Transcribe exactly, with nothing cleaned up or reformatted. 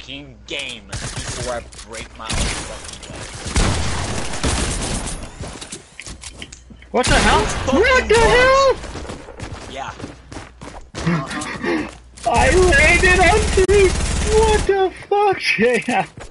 fucking game before I break my own fucking leg. What the hell? What the hell? Yeah. I landed on three. What the fuck? Yeah.